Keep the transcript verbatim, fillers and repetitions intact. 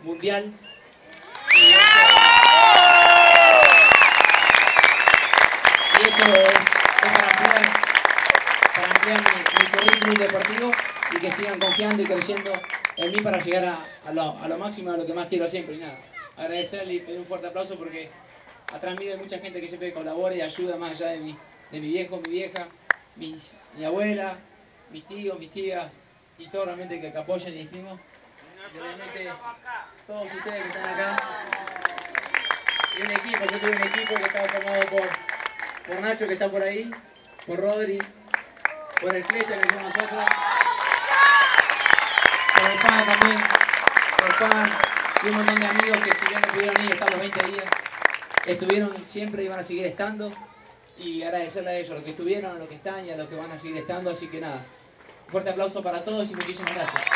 mundial. Y eso es, es para ampliar, para ampliar mi, mi currículum deportivo y que sigan confiando y creciendo en mí para llegar a, a, lo, a lo máximo, a lo que más quiero siempre. Y nada, agradecerle y pedir un fuerte aplauso porque atrás mío hay mucha gente que siempre colabora y ayuda más allá de mi, de mi viejo, mi vieja, mis, mi abuela, mis tíos, mis tías y todos realmente que, que apoyan y estiman. Y obviamente todos ustedes que están acá. Y un equipo, yo tuve un equipo que estaba formado por, por Nacho que está por ahí, por Rodri, por el Flecha que somos nosotros, por el Pan también, por el Pan y un montón de amigos que si bien no pudieron ir estar los veinte días, estuvieron siempre y van a seguir estando. Y agradecerle a ellos, a los que estuvieron, a los que están y a los que van a seguir estando. Así que nada, un fuerte aplauso para todos y muchísimas gracias.